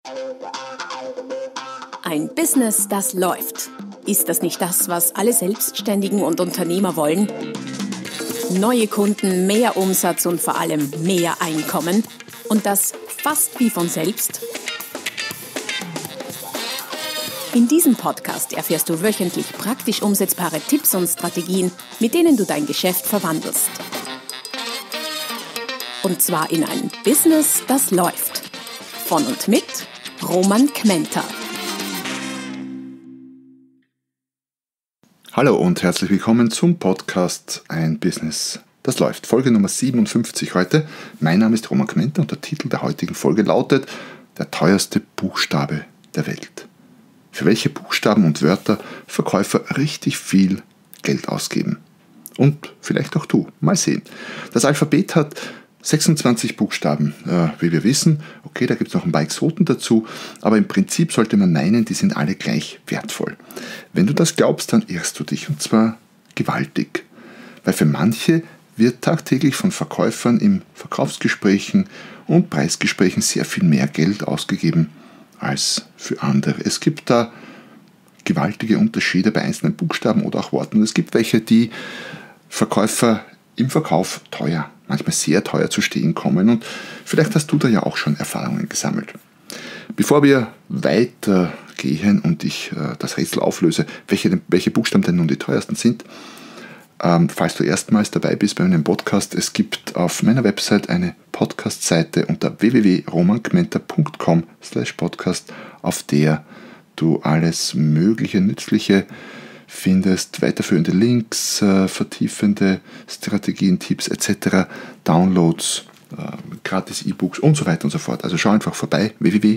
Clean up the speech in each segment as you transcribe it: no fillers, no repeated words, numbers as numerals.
Ein Business, das läuft. Ist das nicht das, was alle Selbstständigen und Unternehmer wollen? Neue Kunden, mehr Umsatz und vor allem mehr Einkommen. Und das fast wie von selbst? In diesem Podcast erfährst du wöchentlich praktisch umsetzbare Tipps und Strategien, mit denen du dein Geschäft verwandelst. Und zwar in ein Business, das läuft. Von und mit Roman Kmenter. Hallo und herzlich willkommen zum Podcast Ein Business, das läuft. Folge Nummer 57 heute. Mein Name ist Roman Kmenter und der Titel der heutigen Folge lautet Der teuerste Buchstabe der Welt. Für welche Buchstaben und Wörter Verkäufer richtig viel Geld ausgeben. Und vielleicht auch du. Mal sehen. Das Alphabet hat 26 Buchstaben, wie wir wissen. Okay, da gibt es noch ein paar Exoten dazu, aber im Prinzip sollte man meinen, die sind alle gleich wertvoll. Wenn du das glaubst, dann irrst du dich, und zwar gewaltig. Weil für manche wird tagtäglich von Verkäufern in Verkaufsgesprächen und Preisgesprächen sehr viel mehr Geld ausgegeben als für andere. Es gibt da gewaltige Unterschiede bei einzelnen Buchstaben oder auch Worten. Und es gibt welche, die Verkäufer im Verkauf teuer, manchmal sehr teuer zu stehen kommen, und vielleicht hast du da ja auch schon Erfahrungen gesammelt. Bevor wir weitergehen und ich das Rätsel auflöse, welche Buchstaben denn nun die teuersten sind, falls du erstmals dabei bist bei einem Podcast, es gibt auf meiner Website eine Podcast-Seite unter www.romankmenter.com/podcast, auf der du alles mögliche Nützliche findest, weiterführende Links, vertiefende Strategien, Tipps etc., Downloads, gratis E-Books und so weiter und so fort. Also schau einfach vorbei,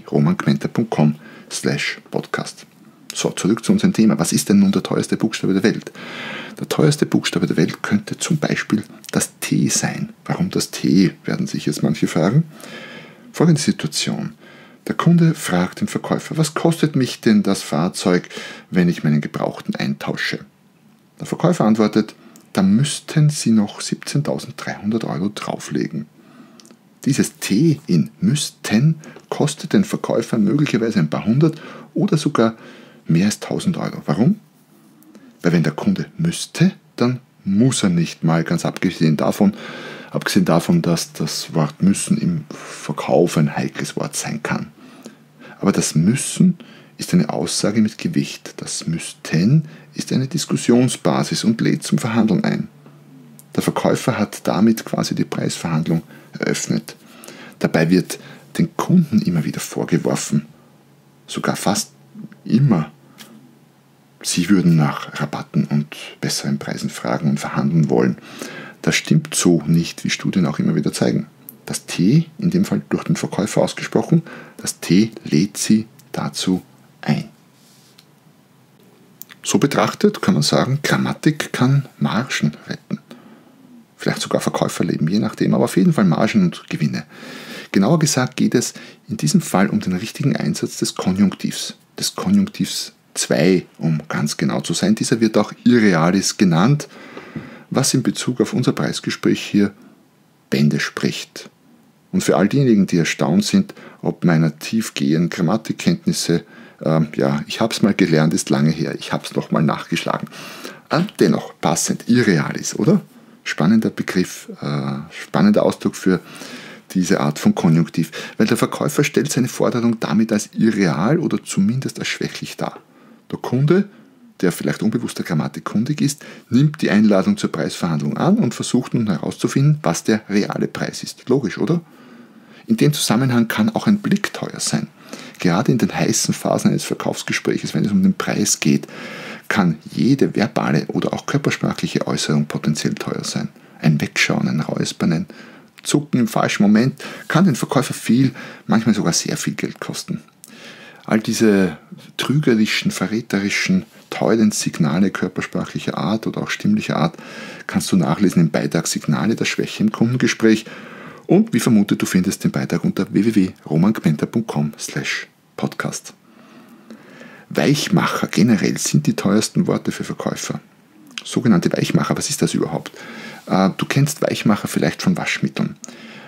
www.romankmenter.com/podcast. So, zurück zu unserem Thema. Was ist denn nun der teuerste Buchstabe der Welt? Der teuerste Buchstabe der Welt könnte zum Beispiel das T sein. Warum das T, werden sich jetzt manche fragen. Folgende Situation. Der Kunde fragt den Verkäufer, was kostet mich denn das Fahrzeug, wenn ich meinen Gebrauchten eintausche? Der Verkäufer antwortet, da müssten Sie noch 17.300 € drauflegen. Dieses T in müssten kostet den Verkäufer möglicherweise ein paar hundert oder sogar mehr als 1.000 €. Warum? Weil wenn der Kunde müsste, dann muss er nicht mal, ganz abgesehen davon, dass das Wort müssen im Verkauf ein heikles Wort sein kann. Aber das Müssen ist eine Aussage mit Gewicht. Das Müssten ist eine Diskussionsbasis und lädt zum Verhandeln ein. Der Verkäufer hat damit quasi die Preisverhandlung eröffnet. Dabei wird den Kunden immer wieder vorgeworfen, sogar fast immer, sie würden nach Rabatten und besseren Preisen fragen und verhandeln wollen. Das stimmt so nicht, wie Studien auch immer wieder zeigen. Das T, in dem Fall durch den Verkäufer ausgesprochen, das T lädt sie dazu ein. So betrachtet kann man sagen, Grammatik kann Margen retten. Vielleicht sogar Verkäuferleben, je nachdem, aber auf jeden Fall Margen und Gewinne. Genauer gesagt geht es in diesem Fall um den richtigen Einsatz des Konjunktivs 2, um ganz genau zu sein. Dieser wird auch Irrealis genannt, was in Bezug auf unser Preisgespräch hier Bände spricht. Und für all diejenigen, die erstaunt sind, ob meiner tiefgehenden Grammatikkenntnisse, ich habe es mal gelernt, ist lange her, ich habe es nochmal nachgeschlagen. Dennoch passend, Irrealis, oder? Spannender Begriff, spannender Ausdruck für diese Art von Konjunktiv, weil der Verkäufer stellt seine Forderung damit als irreal oder zumindest als schwächlich dar. Der Kunde, der vielleicht unbewusster Grammatikkundig ist, nimmt die Einladung zur Preisverhandlung an und versucht nun herauszufinden, was der reale Preis ist. Logisch, oder? In dem Zusammenhang kann auch ein Blick teuer sein. Gerade in den heißen Phasen eines Verkaufsgesprächs, wenn es um den Preis geht, kann jede verbale oder auch körpersprachliche Äußerung potenziell teuer sein. Ein Wegschauen, ein Räuspern, ein Zucken im falschen Moment kann den Verkäufer viel, manchmal sogar sehr viel Geld kosten. All diese trügerischen, verräterischen, teuren Signale körpersprachlicher Art oder auch stimmlicher Art kannst du nachlesen im Beitrag Signale der Schwäche im Kundengespräch. Und wie vermutet, du findest den Beitrag unter www.romankmenter.com/podcast. Weichmacher generell sind die teuersten Worte für Verkäufer. Sogenannte Weichmacher, was ist das überhaupt? Du kennst Weichmacher vielleicht von Waschmitteln.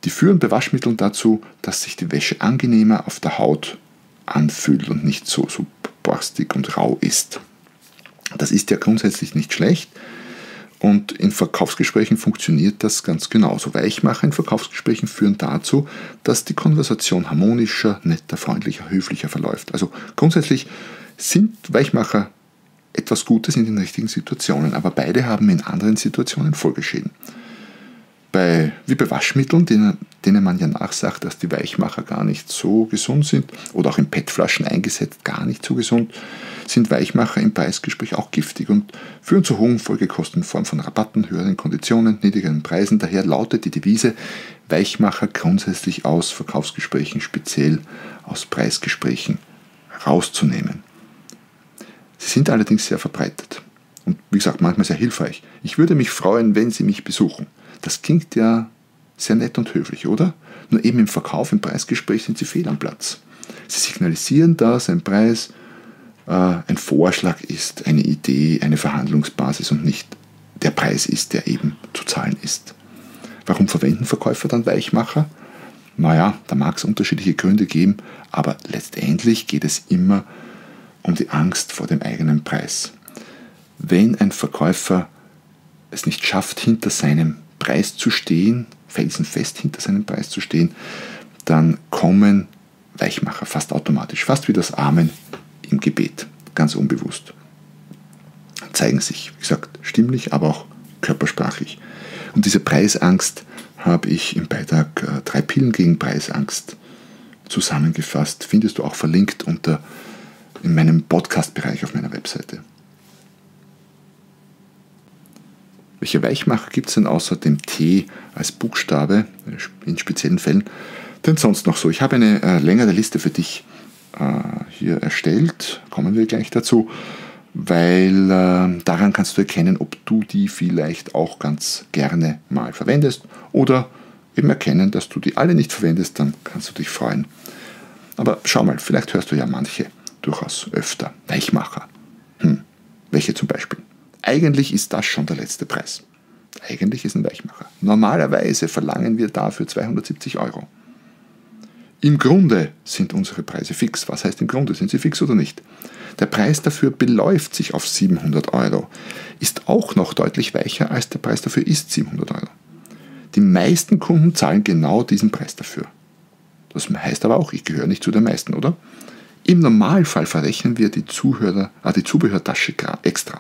Die führen bei Waschmitteln dazu, dass sich die Wäsche angenehmer auf der Haut anfühlt und nicht so borstig und rau ist. Das ist ja grundsätzlich nicht schlecht und in Verkaufsgesprächen funktioniert das ganz genauso. Weichmacher in Verkaufsgesprächen führen dazu, dass die Konversation harmonischer, netter, freundlicher, höflicher verläuft. Also grundsätzlich sind Weichmacher etwas Gutes in den richtigen Situationen, aber beide haben in anderen Situationen Folgeschäden. Wie bei Waschmitteln, denen man ja nachsagt, dass die Weichmacher gar nicht so gesund sind oder auch in PET-Flaschen eingesetzt gar nicht so gesund, sind Weichmacher im Preisgespräch auch giftig und führen zu hohen Folgekosten in Form von Rabatten, höheren Konditionen, niedrigeren Preisen. Daher lautet die Devise, Weichmacher grundsätzlich aus Verkaufsgesprächen, speziell aus Preisgesprächen rauszunehmen. Sie sind allerdings sehr verbreitet und wie gesagt manchmal sehr hilfreich. Ich würde mich freuen, wenn Sie mich besuchen. Das klingt ja sehr nett und höflich, oder? Nur eben im Verkauf, im Preisgespräch sind Sie fehl am Platz. Sie signalisieren, dass ein Preis ein Vorschlag ist, eine Idee, eine Verhandlungsbasis und nicht der Preis ist, der eben zu zahlen ist. Warum verwenden Verkäufer dann Weichmacher? Naja, da mag es unterschiedliche Gründe geben, aber letztendlich geht es immer um die Angst vor dem eigenen Preis. Wenn ein Verkäufer es nicht schafft, hinter seinem Preis zu stehen, felsenfest hinter seinem Preis zu stehen, dann kommen Weichmacher fast automatisch, fast wie das Amen im Gebet, ganz unbewusst. Zeigen sich, wie gesagt, stimmlich, aber auch körpersprachlich. Und diese Preisangst habe ich im Beitrag 3 Pillen gegen Preisangst zusammengefasst. Findest du auch verlinkt in meinem Podcast-Bereich auf meiner Webseite. Welche Weichmacher gibt es denn außer dem T als Buchstabe in speziellen Fällen denn sonst noch so? Ich habe eine längere Liste für dich hier erstellt, kommen wir gleich dazu, weil daran kannst du erkennen, ob du die vielleicht auch ganz gerne mal verwendest oder eben erkennen, dass du die alle nicht verwendest, dann kannst du dich freuen. Aber schau mal, vielleicht hörst du ja manche durchaus öfter. Weichmacher. Welche zum Beispiel? Eigentlich ist das schon der letzte Preis. Eigentlich ist ein Weichmacher. Normalerweise verlangen wir dafür 270 €. Im Grunde sind unsere Preise fix. Was heißt im Grunde? Sind sie fix oder nicht? Der Preis dafür beläuft sich auf 700 €. Ist auch noch deutlich weicher, als der Preis dafür ist 700 €. Die meisten Kunden zahlen genau diesen Preis dafür. Das heißt aber auch, ich gehöre nicht zu den meisten, oder? Im Normalfall verrechnen wir die Zubehörtasche extra.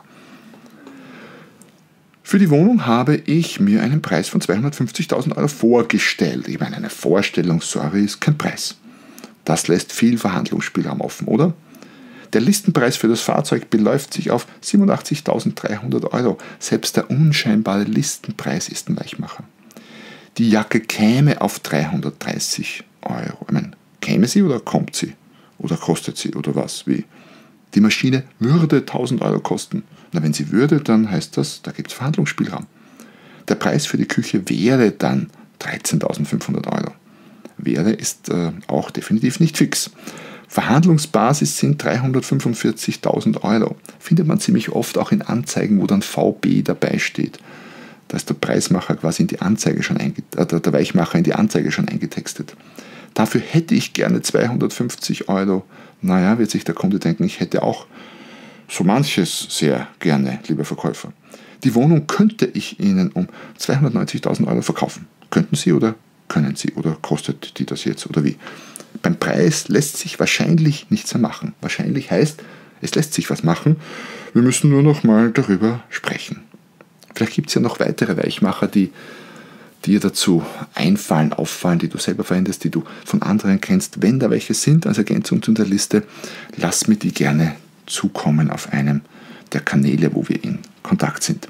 Für die Wohnung habe ich mir einen Preis von 250.000 € vorgestellt. Ich meine, eine Vorstellung, sorry, ist kein Preis. Das lässt viel Verhandlungsspielraum offen, oder? Der Listenpreis für das Fahrzeug beläuft sich auf 87.300 €. Selbst der unscheinbare Listenpreis ist ein Weichmacher. Die Jacke käme auf 330 €. Ich meine, käme sie oder kommt sie? Oder kostet sie oder was? Wie? Die Maschine würde 1.000 € kosten. Na, wenn sie würde, dann heißt das, da gibt es Verhandlungsspielraum. Der Preis für die Küche wäre dann 13.500 €. Wäre ist auch definitiv nicht fix. Verhandlungsbasis sind 345.000 €. Findet man ziemlich oft auch in Anzeigen, wo dann VB dabei steht. Da ist der Preismacher quasi in die Anzeige schon der Weichmacher in die Anzeige schon eingetextet. Dafür hätte ich gerne 250 €. Naja, wird sich der Kunde denken, ich hätte auch so manches sehr gerne, lieber Verkäufer. Die Wohnung könnte ich Ihnen um 290.000 € verkaufen. Könnten Sie oder können Sie oder kostet die das jetzt oder wie? Beim Preis lässt sich wahrscheinlich nichts mehr machen. Wahrscheinlich heißt, es lässt sich was machen. Wir müssen nur noch mal darüber sprechen. Vielleicht gibt es ja noch weitere Weichmacher, die dir dazu auffallen, die du selber verwendest, die du von anderen kennst. Wenn da welche sind als Ergänzung zu der Liste, lass mir die gerne zukommen auf einem der Kanäle, wo wir in Kontakt sind.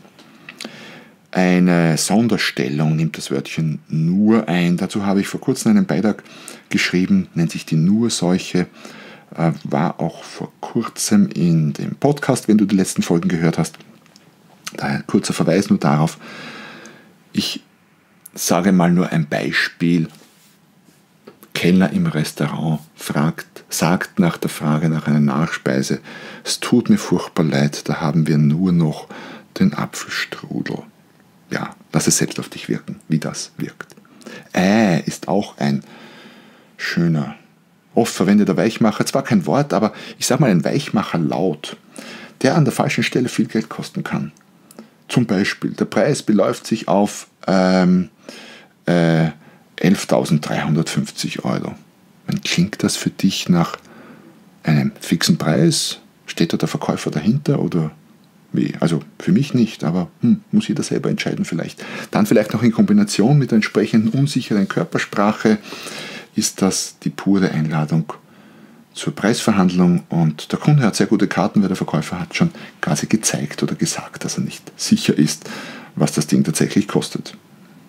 Eine Sonderstellung nimmt das Wörtchen nur ein. Dazu habe ich vor kurzem einen Beitrag geschrieben, nennt sich die Nur-Seuche, war auch vor kurzem in dem Podcast, wenn du die letzten Folgen gehört hast. Daher kurzer Verweis nur darauf. Ich sage mal nur ein Beispiel. Kellner im Restaurant sagt nach der Frage nach einer Nachspeise, es tut mir furchtbar leid, da haben wir nur noch den Apfelstrudel. Ja, lass es selbst auf dich wirken, wie das wirkt. Ist auch ein schöner, oft verwendeter Weichmacher. Zwar kein Wort, aber ich sage mal ein Weichmacherlaut, der an der falschen Stelle viel Geld kosten kann. Zum Beispiel, der Preis beläuft sich auf 11.350 €. Klingt das für dich nach einem fixen Preis? Steht da der Verkäufer dahinter oder wie? Also für mich nicht, aber muss jeder selber entscheiden vielleicht. Dann vielleicht noch in Kombination mit der entsprechenden unsicheren Körpersprache ist das die pure Einladung zur Preisverhandlung und der Kunde hat sehr gute Karten, weil der Verkäufer hat schon quasi gezeigt oder gesagt, dass er nicht sicher ist, was das Ding tatsächlich kostet.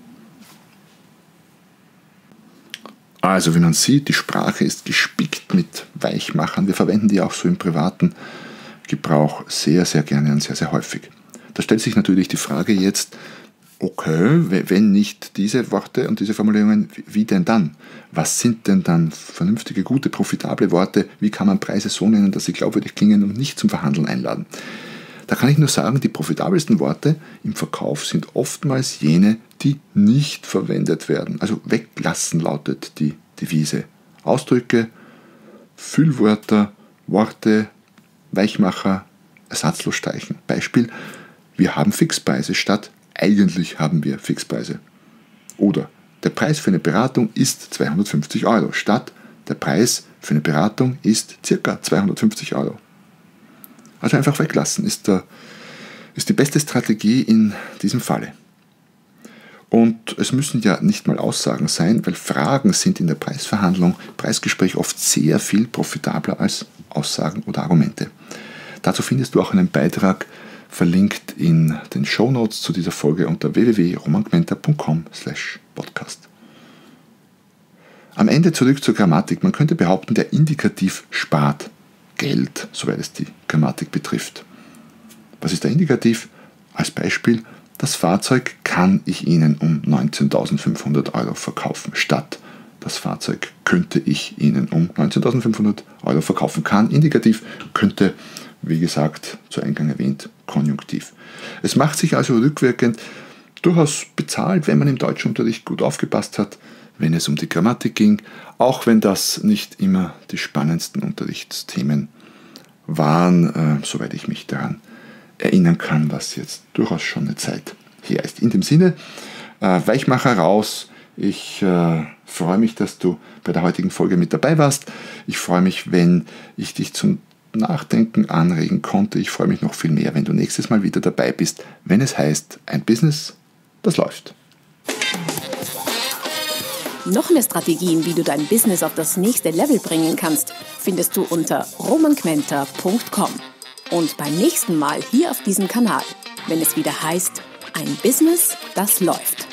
Also wie man sieht, die Sprache ist gespickt mit Weichmachern. Wir verwenden die auch so im privaten Gebrauch sehr, sehr gerne und sehr, sehr häufig. Da stellt sich natürlich die Frage jetzt, okay, wenn nicht diese Worte und diese Formulierungen, wie denn dann? Was sind denn dann vernünftige, gute, profitable Worte? Wie kann man Preise so nennen, dass sie glaubwürdig klingen und nicht zum Verhandeln einladen? Da kann ich nur sagen, die profitabelsten Worte im Verkauf sind oftmals jene, die nicht verwendet werden. Also weglassen lautet die Devise. Ausdrücke, Füllwörter, Worte, Weichmacher, ersatzlos streichen. Beispiel, wir haben Fixpreise statt eigentlich haben wir Fixpreise. Oder der Preis für eine Beratung ist 250 € statt der Preis für eine Beratung ist ca. 250 €. Also einfach weglassen ist die beste Strategie in diesem Falle. Und es müssen ja nicht mal Aussagen sein, weil Fragen sind in der Preisverhandlung, Preisgespräch oft sehr viel profitabler als Aussagen oder Argumente. Dazu findest du auch einen Beitrag verlinkt in den Shownotes zu dieser Folge unter www.romangmenta.com/podcast. Am Ende zurück zur Grammatik. Man könnte behaupten, der Indikativ spart Geld, soweit es die Grammatik betrifft. Was ist der Indikativ? Als Beispiel, das Fahrzeug kann ich Ihnen um 19.500 € verkaufen, statt das Fahrzeug könnte ich Ihnen um 19.500 € verkaufen. Kann, Indikativ, könnte, wie gesagt, zu Eingang erwähnt, Konjunktiv. Es macht sich also rückwirkend durchaus bezahlt, wenn man im Deutschunterricht gut aufgepasst hat, wenn es um die Grammatik ging, auch wenn das nicht immer die spannendsten Unterrichtsthemen waren, soweit ich mich daran erinnern kann, was jetzt durchaus schon eine Zeit her ist. In dem Sinne, Weichmacher raus. Ich freue mich, dass du bei der heutigen Folge mit dabei warst. Ich freue mich, wenn ich dich zum Nachdenken anregen konnte. Ich freue mich noch viel mehr, wenn du nächstes Mal wieder dabei bist, wenn es heißt, ein Business, das läuft. Noch mehr Strategien, wie du dein Business auf das nächste Level bringen kannst, findest du unter romangmenta.com. Und beim nächsten Mal hier auf diesem Kanal, wenn es wieder heißt, ein Business, das läuft.